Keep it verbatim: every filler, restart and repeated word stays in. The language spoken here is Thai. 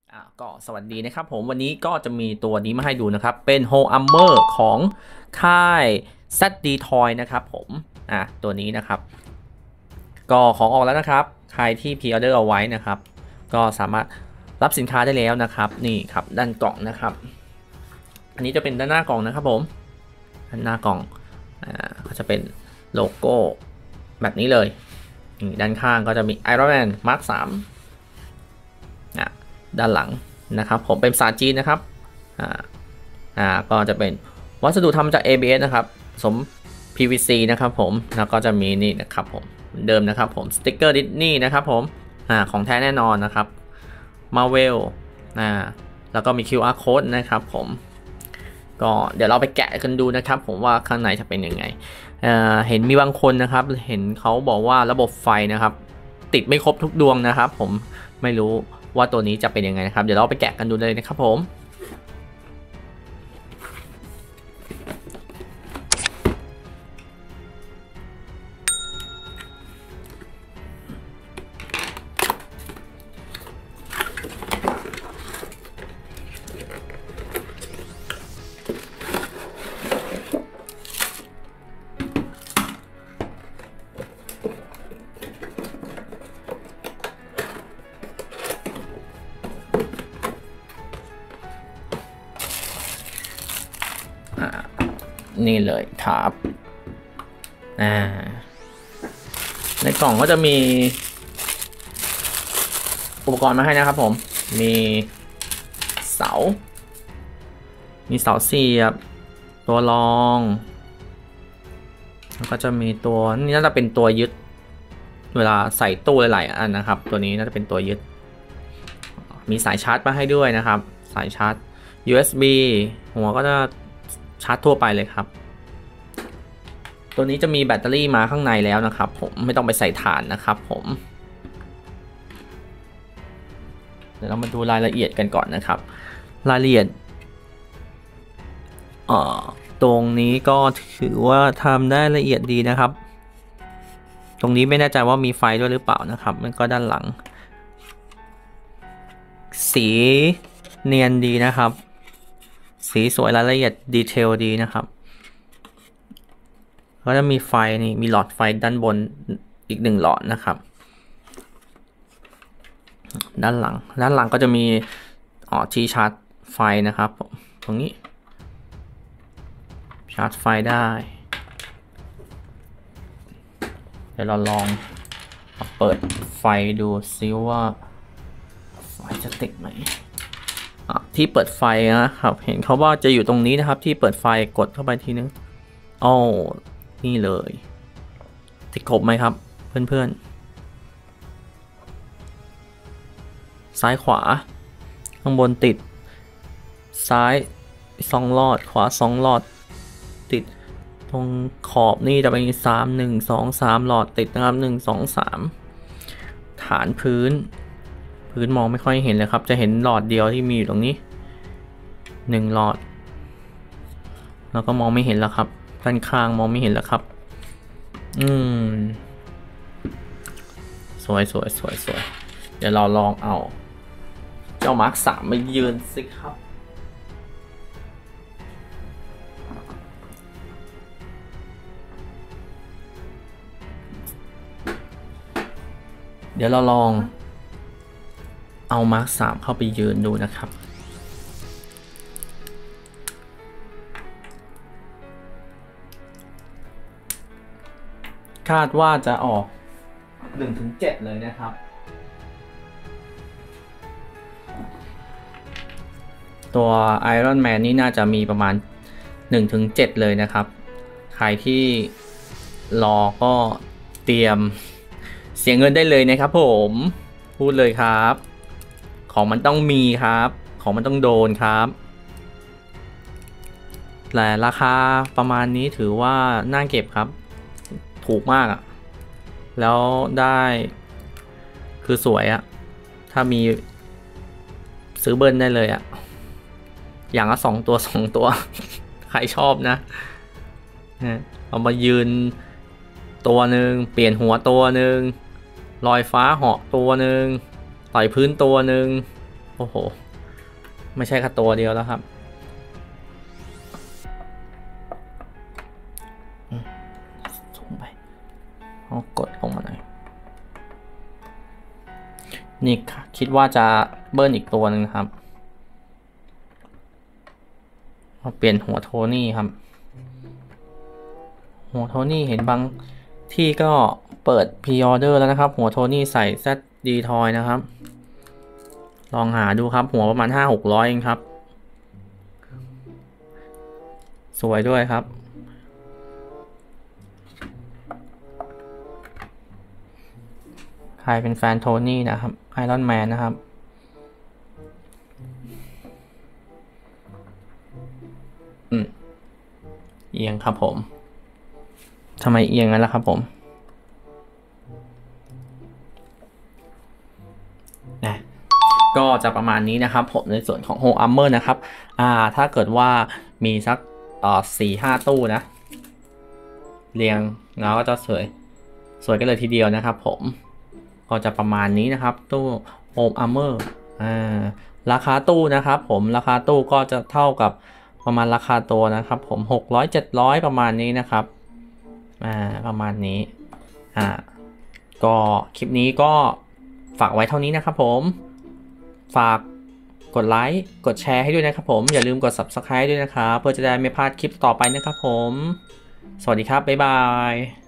อ่ะก็สวัสดีนะครับผมวันนี้ก็จะมีตัวนี้มาให้ดูนะครับเป็นโฮอัมเมอร์ของค่าย แซด ดี Toy นะครับผมอ่ะตัวนี้นะครับก็ของออกแล้วนะครับใครที่พรีออเดอร์เอาไว้นะครับก็สามารถรับสินค้าได้แล้วนะครับนี่ครับด้านกล่องนะครับอันนี้จะเป็นด้านหน้ากล่องนะครับผมด้านหน้ากล่องอ่าก็จะเป็นโลโก้แบบนี้เลยนี่ด้านข้างก็จะมี Iron Man Mark สามอ่ะด้านหลังนะครับผมเป็นภาษาจีนนะครับอ่าอ่าก็จะเป็นวัสดุทำจาก เอ บี เอส นะครับสม พี วี ซี นะครับผมแล้วก็จะมีนี่นะครับผมเหมือนเดิมนะครับผมสติกเกอร์ดิสนีย์นะครับผมอ่าของแท้แน่นอนนะครับ Marvel อ่าแล้วก็มี คิว อาร์ Code นะครับผมก็เดี๋ยวเราไปแกะกันดูนะครับผมว่าข้างในจะเป็นยังไงเอ่อเห็นมีบางคนนะครับเห็นเขาบอกว่าระบบไฟนะครับติดไม่ครบทุกดวงนะครับผมไม่รู้ว่าตัวนี้จะเป็นยังไงนะครับเดี๋ยวเราไปแกะกันดูเลยนะครับผมนี่เลยครับอ่าในกล่องก็จะมีอุปกรณ์มาให้นะครับผมมีเสามีเสาเสียบตัวรองแล้วก็จะมีตัวนี่น่าจะเป็นตัวยึดเวลาใส่ตู้หลายๆอันนะครับตัวนี้น่าจะเป็นตัวยึดมีสายชาร์จมาให้ด้วยนะครับสายชาร์จ ยู เอส บี หัวก็จะชาร์จทั่วไปเลยครับตัวนี้จะมีแบตเตอรี่มาข้างในแล้วนะครับผมไม่ต้องไปใส่ถ่านนะครับผมเดี๋ยวเรามาดูรายละเอียดกันก่อนนะครับรายละเอียดเอ่อตรงนี้ก็ถือว่าทำได้ละเอียดดีนะครับตรงนี้ไม่แน่ใจว่ามีไฟด้วยหรือเปล่านะครับมันก็ด้านหลังสีเนียนดีนะครับสีสวยรายละเอียดดีเทลดีนะครับก็จะมีไฟนี่มีหลอดไฟด้านบนอีกหนึ่งหลอดนะครับด้านหลังด้านหลังก็จะมีอ๋อที่ชาร์จไฟนะครับตรงนี้ชาร์จไฟได้เดี๋ยวเราลองเปิดไฟดูซิว่าไฟจะติดไหมที่เปิดไฟนะครับเห็นเขาว่าจะอยู่ตรงนี้นะครับที่เปิดไฟกดเข้าไปทีนึงอ๋อนี่เลยติดครบไหมครับเพื่อนๆซ้ายขวาข้างบนติดซ้ายสองหลอดขวาสองหลอดติดตรงขอบนี่จะเป็นสามหนึ่งสองสามหลอดติดนะครับหนึ่งสองสามฐานพื้นพื้นมองไม่ค่อยเห็นเลยครับจะเห็นหลอดเดียวที่มีอยู่ตรงนี้หนึ่งหลอดแล้วก็มองไม่เห็นแล้วครับด้านข้างมองไม่เห็นแล้วครับอืมสวยสวยสวยสวยเดี๋ยวเราลองเอาเจ้ามาร์คสามมายืนสิครับเดี๋ยวเราลองเอามาร์คสามเข้าไปยืนดูนะครับคาดว่าจะออก หนึ่งถึงเจ็ด เลยนะครับตัว Iron Man นี่น่าจะมีประมาณ หนึ่งถึงเจ็ด เลยนะครับใครที่รอก็เตรียมเสียเงินได้เลยนะครับผมพูดเลยครับของมันต้องมีครับของมันต้องโดนครับแต่ราคาประมาณนี้ถือว่าน่าเก็บครับถูกมากอะแล้วได้คือสวยอะถ้ามีซื้อเบิ้ลได้เลยอะอย่างละสองตัวสองตัวใครชอบนะเอามายืนตัวหนึ่งเปลี่ยนหัวตัวหนึ่งลอยฟ้าเหาะตัวหนึ่งต่อยพื้นตัวหนึ่งโอ้โหไม่ใช่แค่ตัวเดียวแล้วครับสูงไปเอากดลงมาหน่อยนี่คิดว่าจะเบิ้ลอีกตัวหนึ่งครับเอาเปลี่ยนหัวโทนี่ครับหัวโทนี่เห็นบางที่ก็เปิดพรีออเดอร์แล้วนะครับหัวโทนี่ใส่ แซด ดี Toy นะครับลองหาดูครับหัวประมาณ ห้าหกร้อย เองครับสวยด้วยครับใครเป็นแฟนโทนี่นะครับไอรอนแมนนะครับอืมเอียงครับผมทำไมเอียงงั้นล่ะครับผมนะก็จะประมาณนี้นะครับผมในส่วนของ Home Armor นะครับอ่าถ้าเกิดว่ามีสักเอ่อสี่ห้าตู้นะเรียงแล้วก็จะสวยสวยกันเลยทีเดียวนะครับผมก็จะประมาณนี้นะครับตู้ Home Armor อ่าราคาตู้นะครับผมราคาตู้ก็จะเท่ากับประมาณราคาตัวนะครับผมหกร้อย เจ็ดร้อยประมาณนี้นะครับอ่าประมาณนี้อ่าก็คลิปนี้ก็ฝากไว้เท่านี้นะครับผมฝากกดไลค์กดแชร์ให้ด้วยนะครับผมอย่าลืมกด ซับสไครบ์ ด้วยนะครับเพื่อจะได้ไม่พลาดคลิปต่อไปนะครับผมสวัสดีครับบ๊ายบาย